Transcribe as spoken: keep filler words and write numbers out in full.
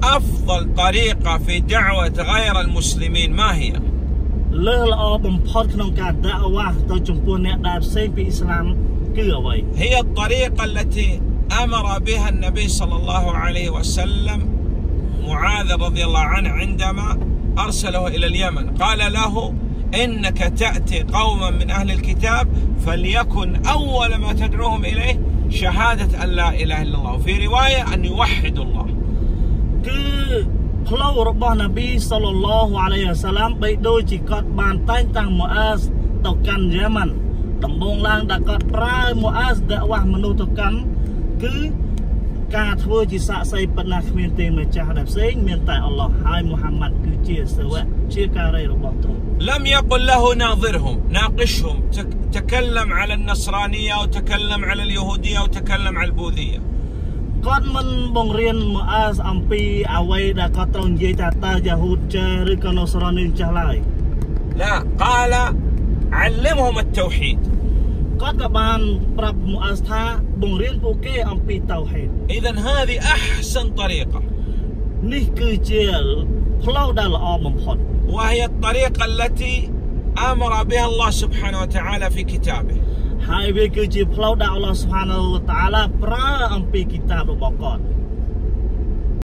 أفضل طريقة في دعوة غير المسلمين ما هي؟ លើល្អបំផុតក្នុងការដាក់អាវ៉ាស់ទៅចំពោះអ្នកដែលផ្សេងពីអ៊ីស្លាមគឺអ្វី هي الطريقة التي أمر بها النبي صلى الله عليه وسلم معاذ رضي الله عنه عندما أرسله إلى اليمن قال له إنك تأتي قوما من أهل الكتاب فليكن أول ما تدعوهم إليه شهادة أن لا إله إلا الله وفي رواية أن يوحدوا الله គឺផ្លូវរបស់នប៊ីសល្លឡោះអាឡៃហ៊ីវ៉ាសាឡាមបីដូចជាគាត់បានតែងតាំងម៉ូអាសទៅកាន់យេម៉ាន់ដំបូងឡើងដែលគាត់ប្រើម៉ូអាសដាក់វាស់មនុស្សទៅកាន់គឺការធ្វើជាសាក្សីប៉ុណ្ណាគ្មានទេម្ចាស់ដែលផ្សេងមានតែអល់ឡោះហើយមូហាម៉ាត់គឺជាសាវកជាការីរបស់ទ្រង់ لم يقل له ناظرهم ناقشهم تكلم على النصرانية أو تكلم على اليهودية أو تكلم على البوذية គាត់មិនបង្រៀនម៉ូអាសអំពីអ្វីដែលគាត់ត្រូវនិយាយថាតើយ៉ាហូតចេះឬក៏ណូសរ៉ានីចេះឡើយ لا قال علمهم التوحيد គាត់ក៏បានប្រាប់ម៉ូអាសថាបង្រៀនពួកគេអំពីតៅហីដ إذا هذه أحسن طريقة នេះគឺជាផ្លូវដែលល្អបំផុត وهي الطريقة التي أمر بها الله سبحانه وتعالى في كتابه ហើយវាគឺជាផ្លូវដែលអល់ឡោះស៊ុបហានាហ៊ូវតាអាឡាប្រើអំពីគីតាបរបស់គាត់